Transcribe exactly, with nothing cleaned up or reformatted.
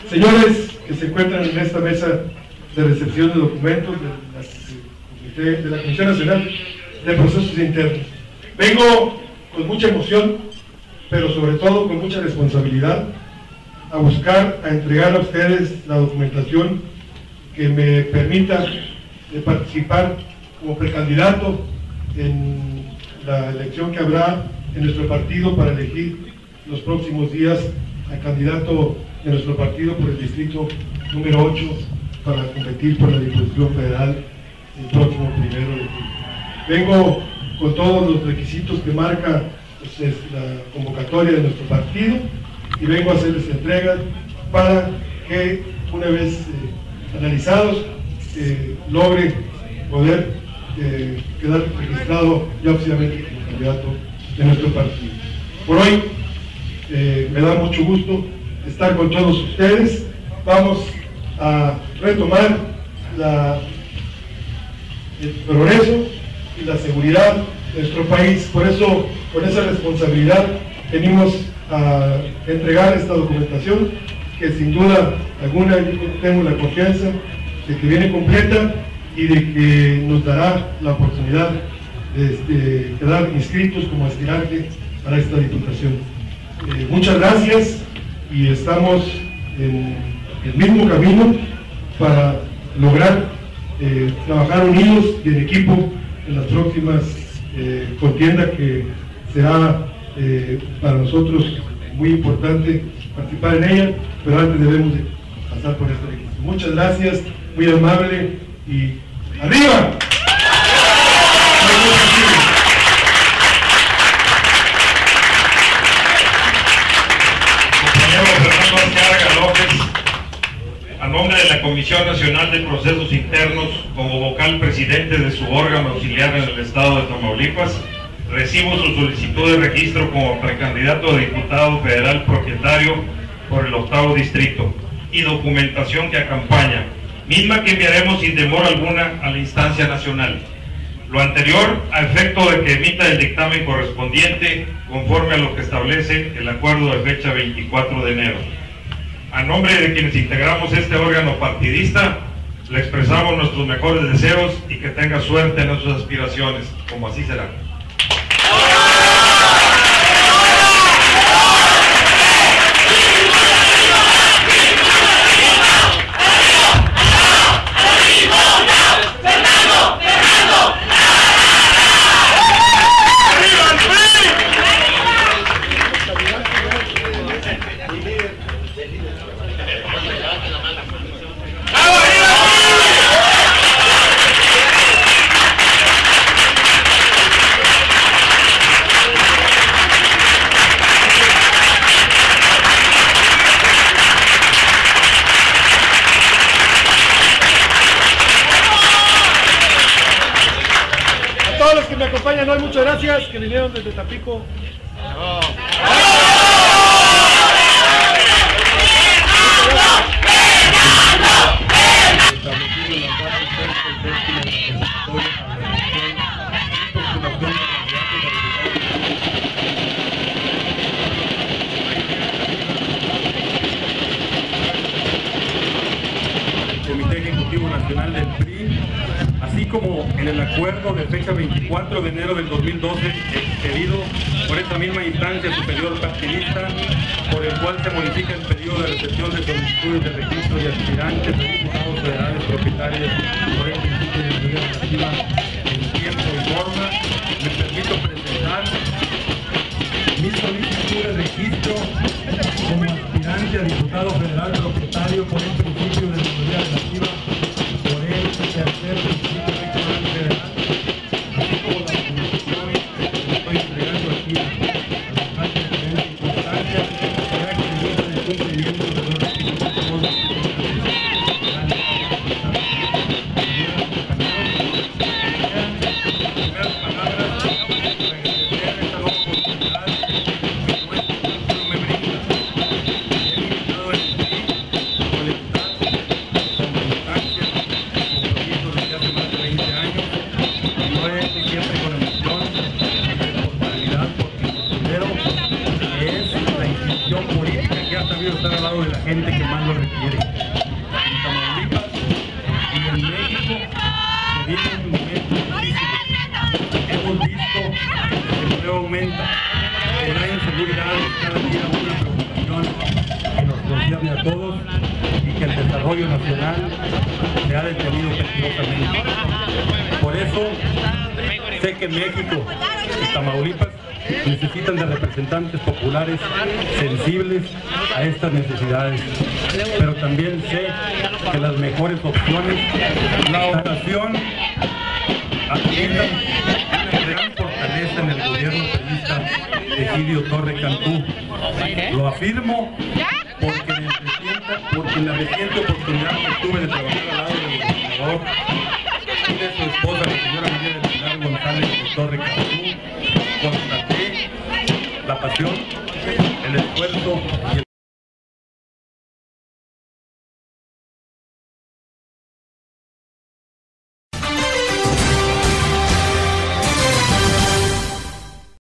señores que se encuentran en esta mesa de recepción de documentos de la, de la Comisión Nacional de Procesos Internos. Vengo con mucha emoción, pero sobre todo con mucha responsabilidad, a buscar, a entregar a ustedes la documentación que me permita de participar como precandidato en la elección que habrá en nuestro partido para elegir los próximos días al candidato de nuestro partido por el distrito número ocho para competir por la Diputación Federal el próximo primero de julio. Vengo con todos los requisitos que marca pues, la convocatoria de nuestro partido y vengo a hacerles entrega para que una vez eh, analizados eh, logre poder eh, quedar registrado ya oficialmente como candidato de nuestro partido. Por hoy eh, me da mucho gusto estar con todos ustedes. Vamos a retomar la, el progreso y la seguridad de nuestro país. Por eso, con esa responsabilidad, venimos a entregar esta documentación que sin duda alguna yo tengo la confianza de que viene completa y de que nos dará la oportunidad de, de quedar inscritos como aspirante para esta diputación. Eh, muchas gracias y estamos en el mismo camino para lograr eh, trabajar unidos y en equipo en las próximas eh, contiendas que será eh, para nosotros muy importante participar en ella, pero antes debemos de pasar por esta elección. Muchas gracias, muy amable y ¡arriba! A nombre de la Comisión Nacional de Procesos Internos, como vocal presidente de su órgano auxiliar en el estado de Tamaulipas, recibo su solicitud de registro como precandidato a diputado federal propietario por el octavo distrito y documentación que acompaña, misma que enviaremos sin demora alguna a la instancia nacional. Lo anterior a efecto de que emita el dictamen correspondiente conforme a lo que establece el acuerdo de fecha veinticuatro de enero. A nombre de quienes integramos este órgano partidista, le expresamos nuestros mejores deseos y que tenga suerte en sus aspiraciones, como así será. Me acompañan hoy, muchas gracias, que vinieron desde Tampico. Oh. Comité Ejecutivo Nacional del P R I, así como en el acuerdo de fecha veinticuatro de enero del dos mil doce, expedido por esta misma instancia superior partidista, por el cual se modifica el periodo de recepción de solicitudes de registro de aspirantes de diputados federales propietarios por el principio de seguridad relativa en tiempo y forma. Me permito presentar mi solicitud de registro como aspirante a diputado federal propietario por el principio de seguridad relativa por el tercer principio electoral federal, así como la documentación que estoy entregando aquí a la alcalde de diferentes instancias, ya que deriva del cumplimiento de los requisitos de los primeras palabras para agradecer esta nueva oportunidad que nuestro pueblo me brinda. He invitado a el P R I a solicitar requiere. En Tamaulipas y en México se viven momentos difíciles. Hemos visto que el desempleo aumenta, que la inseguridad es cada día una preocupación que nos concierne a todos y que el desarrollo nacional se ha detenido peligrosamente. Por eso sé que México y Tamaulipas necesitan de representantes populares sensibles a estas necesidades, pero también sé que las mejores opciones, la ocasión, adquieran una gran fortaleza en el gobierno priista de Egidio Torre Cantú. Lo afirmo porque en, el reciente, porque en la reciente oportunidad que tuve de trabajar al lado del gobernador y de su esposa, la señora María del Pilar González de Torre Cantú, constaté la pasión, el esfuerzo